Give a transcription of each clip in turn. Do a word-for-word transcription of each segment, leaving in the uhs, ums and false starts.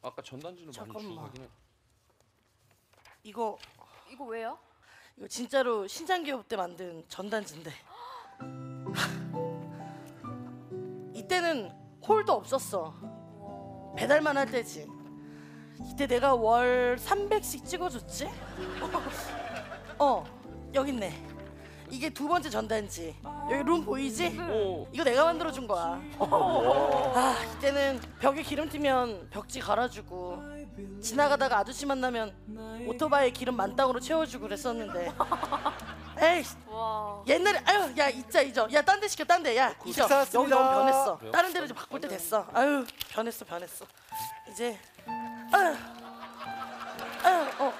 아까 전단지는 많이 주고 잠깐만. 가긴 해. 이거 이거 왜요? 이거 진짜로 신장기업 때 만든 전단지인데 이때는 홀도 없었어. 배달만 할 때지. 이때 내가 월 삼백씩 찍어줬지? 어 여기 있네. 이게 두 번째 전단지. 여기 룸 보이지? 오. 이거 내가 만들어준 거야. 아 이때는 벽에 기름 튀면 벽지 갈아주고 지나가다가 아저씨 만나면 오토바이에 기름 만땅으로 채워주고 그랬었는데 에이 와. 옛날에 아유 야 잊자 잊어. 야 딴 데 시켜 딴 데. 야 잊어. 여기 너무 변했어. 그래요? 다른 데로 좀 바꿀 때 됐어. 아유 변했어 변했어. 이제 아유 아유 어.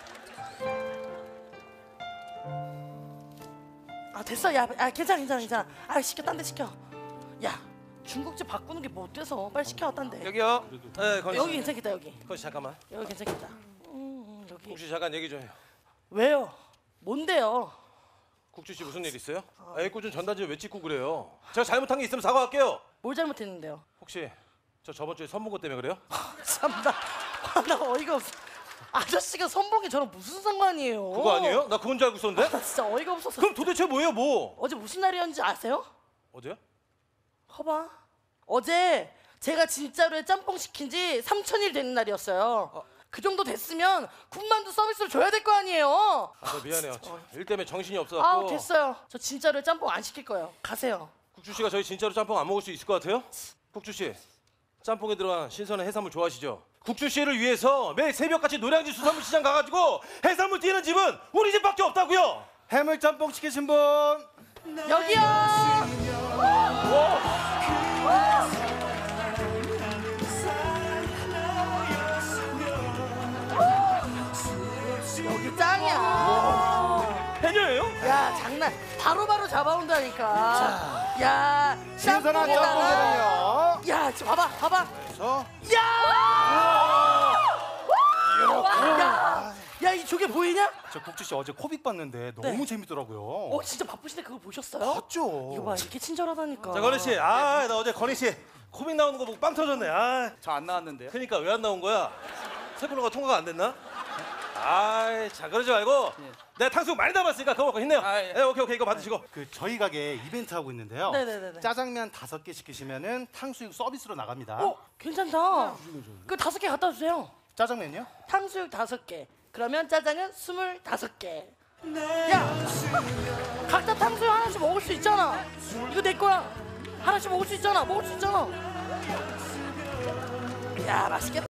아 됐어. 야, 아 괜찮아 괜찮아 괜찮아. 아 시켜 딴 데 시켜. 야 중국집 바꾸는 게 뭐 어때서? 빨리 시켜 딴 데. 여기요. 네, 건희 씨. 여기 괜찮겠다 여기. 건희 씨 잠깐만. 여기 괜찮겠다. 음, 음, 여기. 국주 씨 잠깐 얘기 좀 해요. 왜요? 뭔데요? 국주 씨 무슨 일 있어요? 아, 애꿎은 전단지 왜 찍고 그래요? 제가 잘못한 게 있으면 사과할게요. 뭘 잘못했는데요? 혹시 저 저번 주에 선본 것 때문에 그래요? 참나, 아, 나 어이가 없어. 아저씨가 선봉이 저랑 무슨 상관이에요? 그거 아니에요? 나 그건 줄 알고 있었는데? 나 진짜 어이가 없었어. 그럼 도대체 뭐예요, 뭐? 어제 무슨 날이었는지 아세요? 어제요? 봐봐. 어제 제가 진짜로의 짬뽕 시킨 지 삼천일 되는 날이었어요. 어. 그 정도 됐으면 군만두 서비스를 줘야 될 거 아니에요. 아, 저 미안해요. 저, 일 때문에 정신이 아우 없어갖고. 됐어요. 저 진짜로의 짬뽕 안 시킬 거예요. 가세요. 국주 씨가 저희 진짜로 짬뽕 안 먹을 수 있을 것 같아요? 국주 씨, 짬뽕에 들어간 신선한 해산물 좋아하시죠? 국주 씨를 위해서 매일 새벽같이 노량진 수산물 시장 가가지고 해산물 뛰는 집은 우리 집밖에 없다고요. 해물 짬뽕 시키신 분. 여기요. 여기 짱이야. 해녀예요? 야 장난 바로바로 잡아온다니까. 야 신선한 짬뽕에다가 짬뽕이요. 야 지금 봐봐 봐봐. 그래서 야! 야! 야, 이 조개 보이냐? 저 국주 씨 어제 코빅 봤는데 너무 네. 재밌더라고요. 어, 진짜 바쁘신데 그거 보셨어요? 봤죠. 이거 봐, 이렇게 친절하다니까. 자, 건희 씨, 아, 나 어제 건희 씨 코믹 나오는 거 보고 빵 터졌네. 아, 저 안 나왔는데요. 그러니까 왜 안 나온 거야? 세분호가 통과가 안 됐나? 아이, 자 그러지 말고 내가 탕수육 많이 담았으니까 그거 먹고 힘내요. 아, 예. 네, 오케이 오케이 이거 받으시고. 그 저희 가게 이벤트 하고 있는데요. 네네네네. 짜장면 다섯 개 시키시면은 탕수육 서비스로 나갑니다. 어, 괜찮다. 그 다섯 개 갖다 주세요. 짜장면요? 탕수육 다섯 개. 그러면 짜장은 스물다섯 개. 야, 각자 탕수육 하나씩 먹을 수 있잖아. 이거 내 거야. 하나씩 먹을 수 있잖아. 먹을 수 있잖아. 야, 맛있겠다.